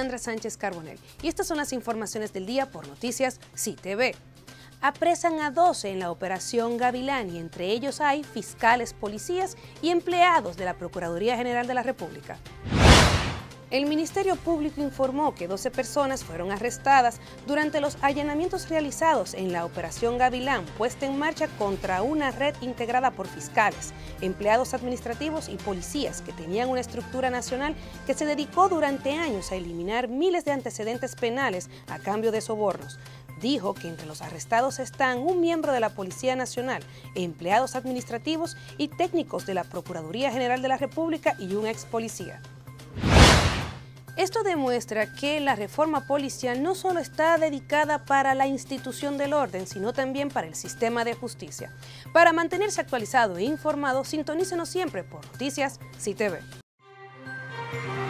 Alexandra Sánchez Carbonell y estas son las informaciones del día por Noticias CTV. Apresan a 12 en la operación Gavilán y entre ellos hay fiscales, policías y empleados de la Procuraduría General de la República. El Ministerio Público informó que 12 personas fueron arrestadas durante los allanamientos realizados en la Operación Gavilán, puesta en marcha contra una red integrada por fiscales, empleados administrativos y policías que tenían una estructura nacional que se dedicó durante años a eliminar miles de antecedentes penales a cambio de sobornos. Dijo que entre los arrestados están un miembro de la Policía Nacional, empleados administrativos y técnicos de la Procuraduría General de la República y un ex policía. Esto demuestra que la reforma policial no solo está dedicada para la institución del orden, sino también para el sistema de justicia. Para mantenerse actualizado e informado, sintonícenos siempre por Noticias CTV.